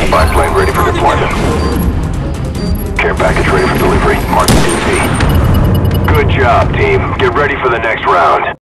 Biplane ready for deployment. Care package ready for delivery. Mark the DZ. Good job, team. Get ready for the next round.